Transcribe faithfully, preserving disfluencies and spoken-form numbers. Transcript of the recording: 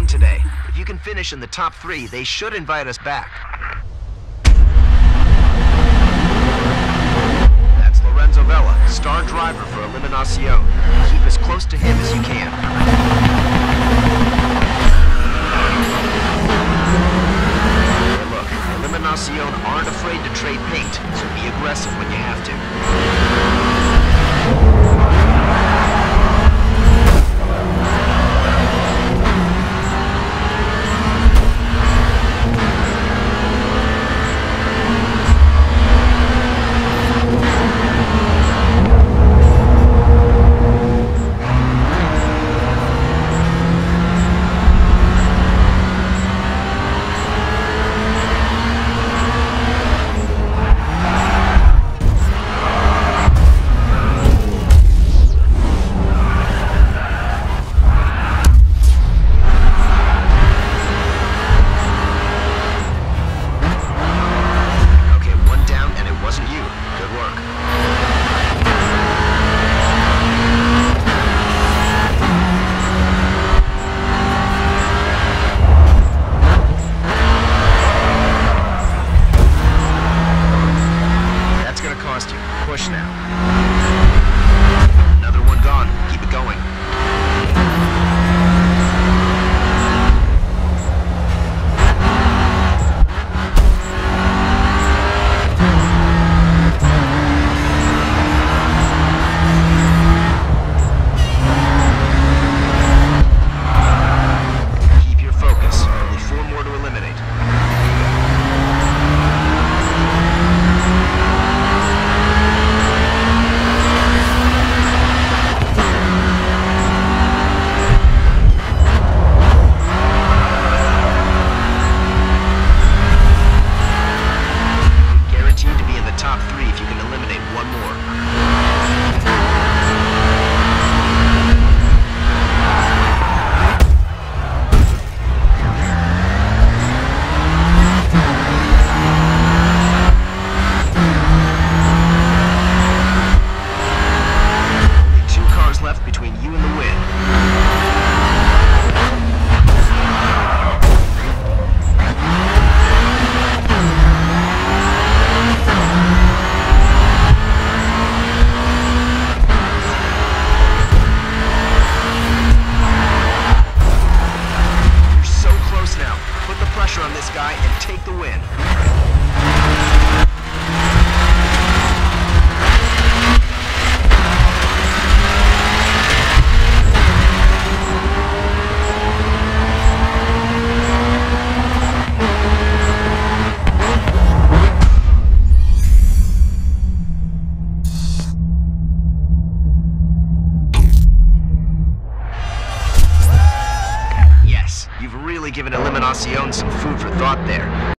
won today. If you can finish in the top three, they should invite us back. That's Lorenzo Vela, star driver for Eliminacion. Keep as close to him as you can. Hey, look, Eliminacion aren't afraid to trade paint, so be aggressive when you have to. Push now. Another one gone. Keep it going. Keep your focus. Only four more to eliminate. Top three if you can eliminate one more. Only two cars left between you and the win. On this guy and take the win. Yes, you've really given Eliminacion some food for thought there.